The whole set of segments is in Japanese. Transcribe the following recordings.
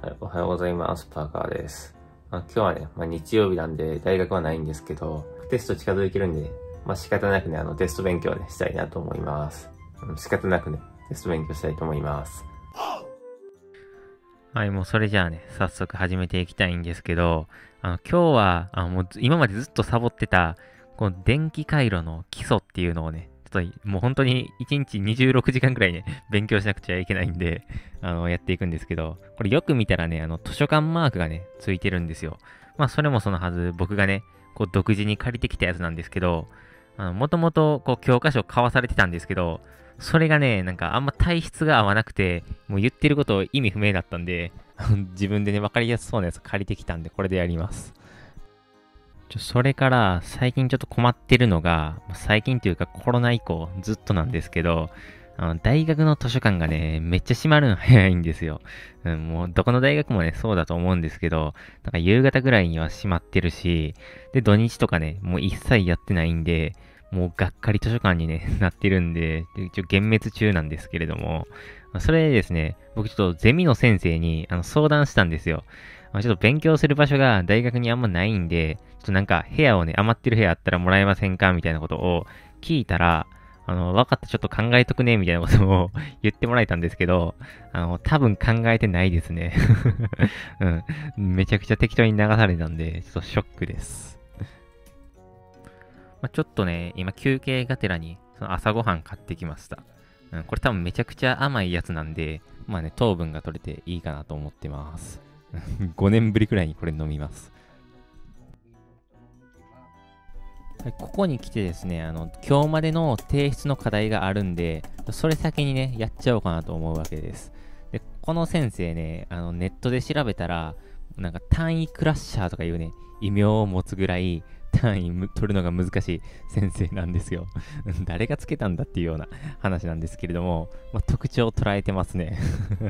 はい、おはようございます。パーカーです。今日はね、日曜日なんで大学はないんですけど、テスト近づいてるんで、仕方なくね、テスト勉強ね、したいなと思います。仕方なくね、テスト勉強したいと思います。 はい、もうそれじゃあね、早速始めていきたいんですけど、今日は、もう今までずっとサボってた、この電気回路の基礎っていうのをね、ちょっともう本当に1日26時間くらいね、勉強しなくちゃいけないんで、やっていくんですけど、これよく見たらね、図書館マークがね、ついてるんですよ。それもそのはず、僕がね、こう独自に借りてきたやつなんですけど、もともと、こう、教科書買わされてたんですけど、それがね、なんかあんま体質が合わなくて、もう言ってること意味不明だったんで、自分でね、わかりやすそうなやつ借りてきたんで、これでやります。それから、最近ちょっと困ってるのが、最近というかコロナ以降ずっとなんですけど、大学の図書館がね、めっちゃ閉まるの早いんですよ。もうどこの大学もね、そうだと思うんですけど、なんか夕方ぐらいには閉まってるし、で、土日とかね、もう一切やってないんで、もうがっかり図書館にね、なってるんで、一応幻滅中なんですけれども、それでですね、僕ちょっとゼミの先生に相談したんですよ。ちょっと勉強する場所が大学にあんまないんで、ちょっとなんか部屋をね、余ってる部屋あったらもらえませんかみたいなことを聞いたら、分かった、ちょっと考えとくね、みたいなことを言ってもらえたんですけど、多分考えてないですね。うん。めちゃくちゃ適当に流されたんで、ちょっとショックです。ちょっとね、今休憩がてらに、その朝ごはん買ってきました。これ多分めちゃくちゃ甘いやつなんで、糖分が取れていいかなと思ってます。5年ぶりくらいにこれ飲みます。はい、ここに来てですね、今日までの提出の課題があるんで、それ先にね、やっちゃおうかなと思うわけです。で、この先生ね、ネットで調べたら、なんか単位クラッシャーとかいうね、異名を持つぐらい、単位取るのが難しい先生なんですよ。誰がつけたんだっていうような話なんですけれども、特徴を捉えてますね。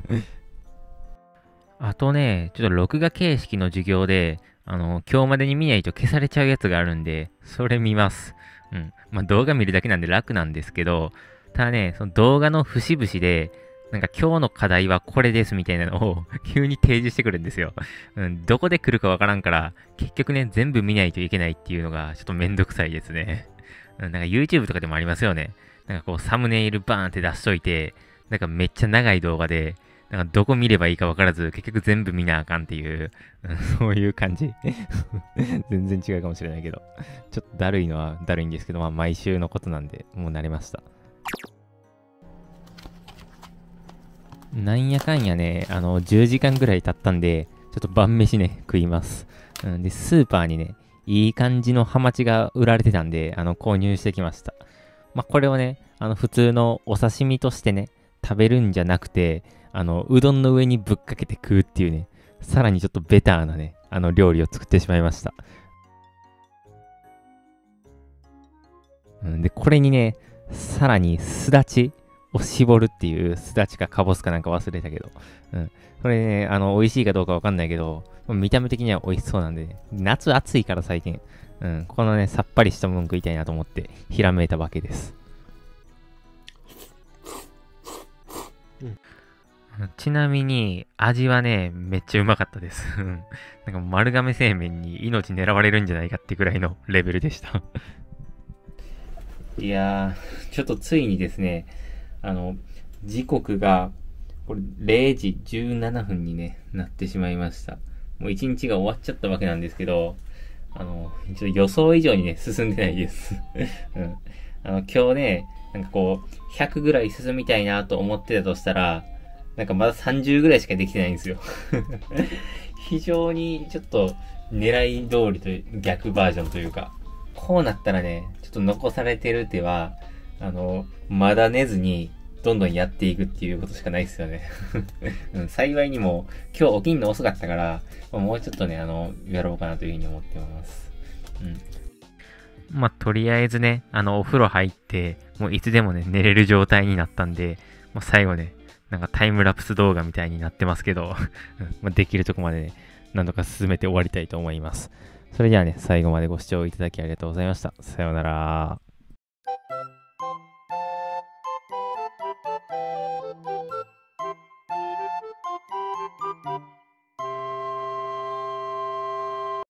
あとね、ちょっと録画形式の授業で、今日までに見ないと消されちゃうやつがあるんで、それ見ます。うん。動画見るだけなんで楽なんですけど、ただね、その動画の節々で、なんか今日の課題はこれですみたいなのを急に提示してくるんですよ。うん、どこで来るかわからんから、結局ね、全部見ないといけないっていうのがちょっとめんどくさいですね。うん、なんか YouTube とかでもありますよね。なんかこうサムネイルバーンって出しといて、なんかめっちゃ長い動画で、なんかどこ見ればいいか分からず、結局全部見なあかんっていう、そういう感じ。全然違うかもしれないけど。ちょっとだるいのはだるいんですけど、毎週のことなんで、もう慣れました。なんやかんやね、10時間ぐらい経ったんで、ちょっと晩飯ね、食います。で、スーパーにね、いい感じのハマチが売られてたんで、購入してきました。これをね、普通のお刺身としてね、食べるんじゃなくて、うどんの上にぶっかけて食うっていうね、さらにちょっとベターなね、料理を作ってしまいました。で、これにね、さらにすだちを絞るっていう、すだちかかぼすかなんか忘れたけど、うん。これね、美味しいかどうかわかんないけど、見た目的には美味しそうなんで、ね、夏暑いから最近、うん、このね、さっぱりしたもん食いたいなと思って、ひらめいたわけです。ちなみに、味はね、めっちゃうまかったです。なんか丸亀製麺に命狙われるんじゃないかってぐらいのレベルでした。いやー、ちょっとついにですね、時刻が、これ0時17分にね、なってしまいました。もう一日が終わっちゃったわけなんですけど、ちょっと予想以上にね、進んでないです。うん。今日ね、なんかこう、100ぐらい進みたいなと思ってたとしたら、なんかまだ30ぐらいしかできてないんですよ。非常にちょっと狙い通りと逆バージョンというか、こうなったらね、ちょっと残されてる手は、まだ寝ずに、どんどんやっていくっていうことしかないですよね。うん、幸いにも、今日起きんの遅かったから、もうちょっとね、やろうかなというふうに思ってます。うん。とりあえずね、お風呂入って、もういつでもね、寝れる状態になったんで、もう最後ね、なんかタイムラプス動画みたいになってますけど、できるとこまでね、何度か進めて終わりたいと思います。それではね、最後までご視聴いただきありがとうございました。さようなら。